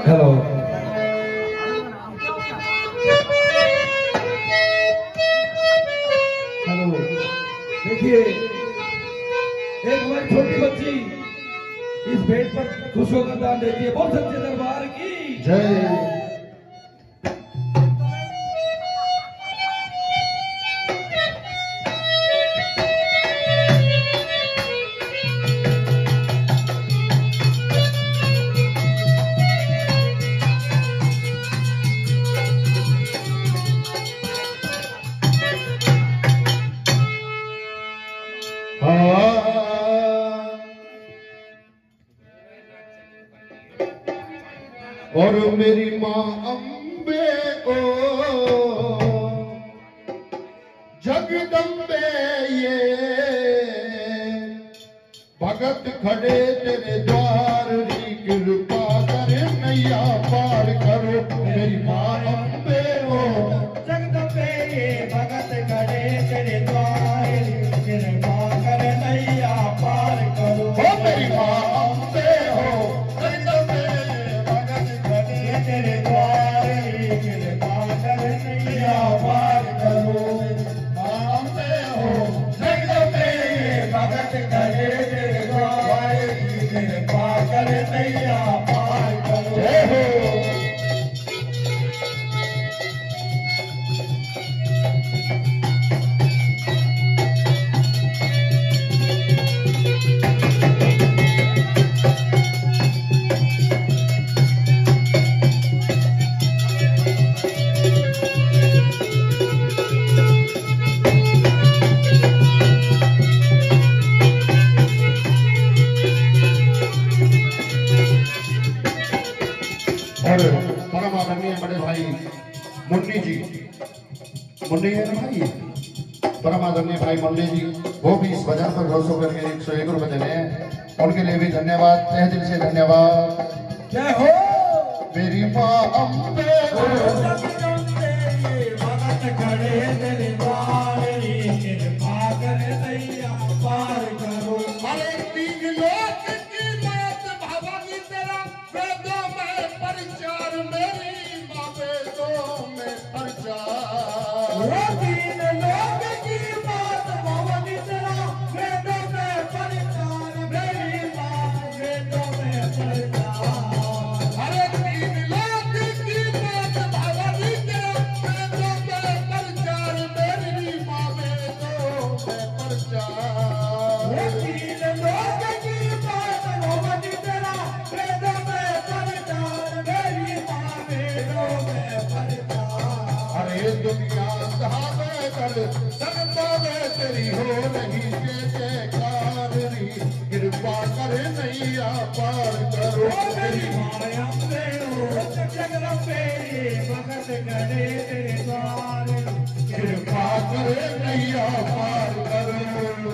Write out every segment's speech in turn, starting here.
Hello hello, देखिए एक हमारी छोटी बच्ची इस भेंट पर खुश होकर दान देती है। बहुत सच्चे दरबार की जय। और मेरी माँ अम्बे ओ जगदम्बे ये भगत खड़े तेरे द्वार री कृपा कर नैया पार करो। मेरी माँ अम्बे ओ जगदम्बे ये भगत खड़े तेरे द्वार री कृपा कर नैया पार करो। मेरी माँ अम्बे हो तेरे द्वार कृपा कर नैया पार करो। अम्बे हो जगदम्बे भगत खड़े तेरे द्वार कृपा कर नैया पार करो। और परम आदरणीय बड़े भाई मुन्नी जी, मुन्नी है ना भाई, परम आदरणीय भाई मुन्नी जी, वो भी इस बाजार पर खुश होकर के 101 रुपए देने हैं। उनके लिए भी धन्यवाद, तहे दिल से धन्यवाद। जय हो। मेरी माँ अम्बे भगत खड़े तेरे द्वार कृपा कर नैया पार करो। अरे तीन लोक की बात भवानी तेरा वेदों में परिचार, मेरी माँ वेदों में परिचार। वो तीन लोक की बात भवानी तेरा वेदों में परिचार, मेरी माँ वेदों में परिचार। अरे तीन लोक की बात भवानी तेरा वेदों में परिचार, मेरी माँ वेदों में परिचार। वो तीन लोक की बात भवानी तेरा वेदों में परिचार, मेरी माँ वेदों में परिचार। अरे दुनिया धावे कर संतावे तेरी हो नहीं के जयकार री, कृपा कर नैया पार करो। मेरी माया अम्बे हो जगदम्बे भगत खड़े तेरे द्वार कृपा कर नैया पार करो।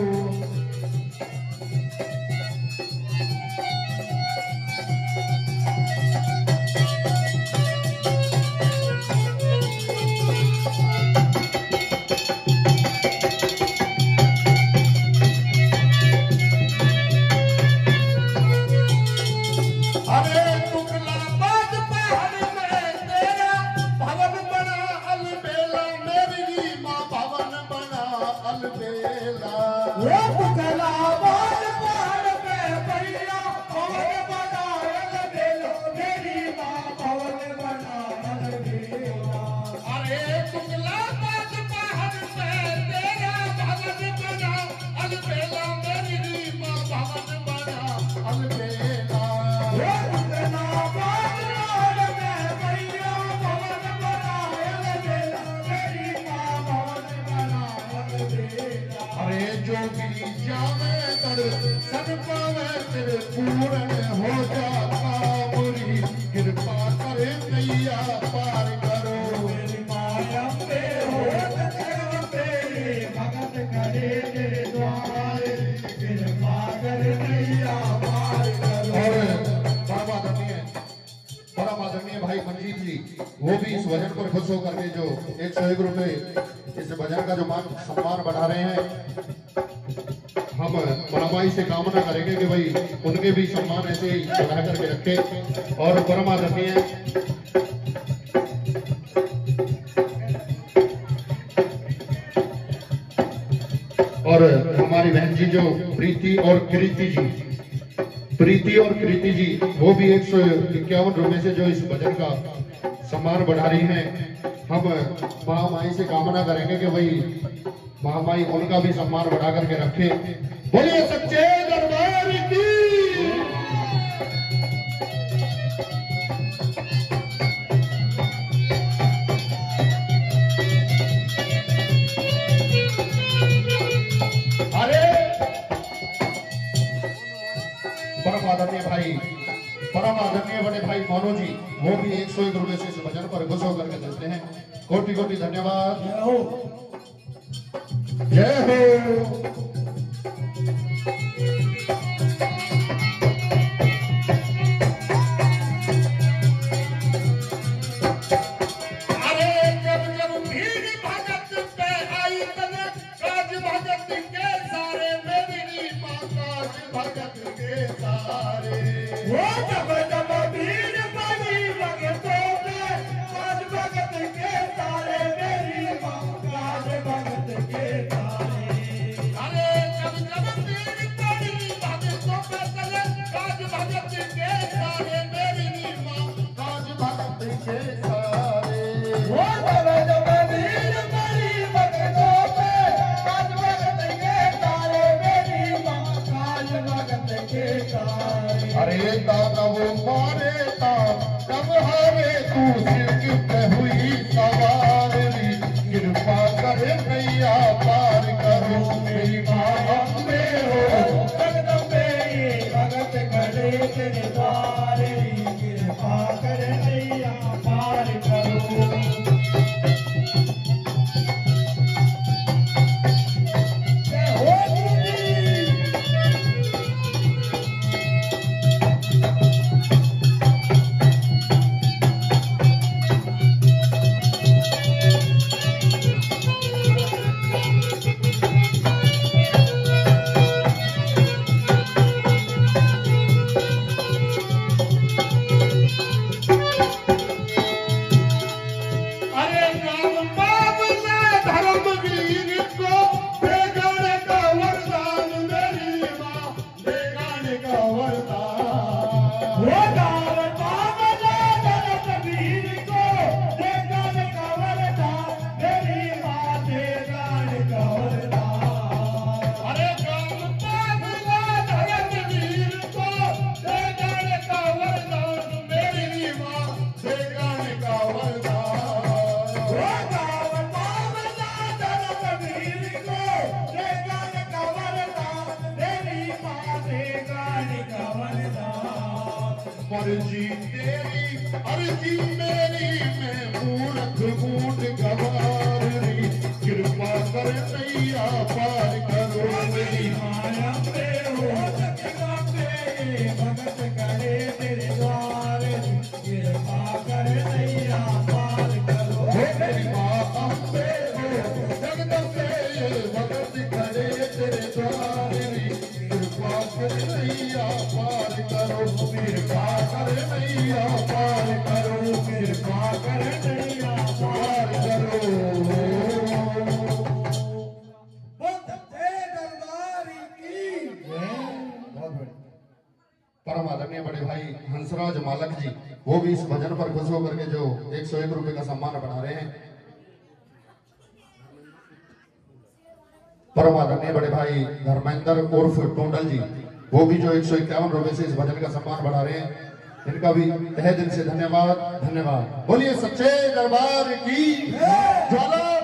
अरे तुगलकाबाद पहाड़ में तेरा भवन बना अलबेला, मेरी माँ भवन बना अलबेला। वो तुगलकाबाद पहाड़ पे भैया भवन बना अलबेला, मेरी माँ भवन बना अलबेला। अरे तुगलकाबाद पहाड़ में तेरा भवन बना अलबेला, मेरी माँ भवन बना अलबेला। वो तुगलकाबाद पहाड़ में भैया भवन बना अलबेला, मेरी माँ भवन बना अलबेला। अरे जो भी जावे कर सद पावे तेरे पूर्ण हो जाता बुरी, कृपा करे नैया पार करो। मेरी माया अम्बे हो जगदम्बे भगत खड़े तेरे द्वार कृपा कर नैया पार करो। और परम आदरणीय भाई मंजीत जी, वो भी इस भजन पर खुश होकर के जो 101 रुपए इस भजन का जो मान सम्मान बढ़ा रहे हैं, हम महामाई से कामना करेंगे कि भाई उनके भी सम्मान ऐसे ही बढ़ा करके रखे। और परम आदरणीय और हमारी बहन जी जो प्रीति और कृति जी वो भी 151 रुपए से जो इस भजन का सम्मान बढ़ा रही हैं। हम महामाई से कामना करेंगे कि भाई महामाई उनका भी सम्मान बढ़ा करके रखे। बोलिए सच्चे दरबार की। परम आदरणीय बड़े भाई मोनू जी वो भी 101 रुपए से इस भजन पर खुश होकर के देते हैं। कोटि कोटि धन्यवाद। जय हो। अरे दादा वो मारे ता कब हारे तू सिर हुई सवारी कृपा करे नैया पार करो मेरी माँ में हो जगदम्बे भगत करे तेरे द्वारे कृपा करे नैया पार करो। अर्जी तेरी अर्जी मेरी मैं मूर्ख मूड गवारी कृपा कर नैया पार करो मेरी माया पे हो जगदम्बे भगत करे तेरे द्वार कृपा कर नैया पार करो मेरी माँ पे हो जगदम्बे भगत करे तेरे द्वार कृपा कर नैया पार करो कृपा कर नैया पार करो कृपा कर नैया पार करो। परम आदरणीय बड़े भाई हंसराज मालक जी वो भी इस भजन पर खुश होकर के जो 101 रुपए का सम्मान बना रहे हैं। परम आदरणीय बड़े भाई धर्मेंद्र उर्फ टोंडल जी वो भी जो 151 रुपए से इस भजन का सम्मान बढ़ा रहे हैं। इनका भी तहे दिल से धन्यवाद। बोलिए सच्चे दरबार की ज्वाला।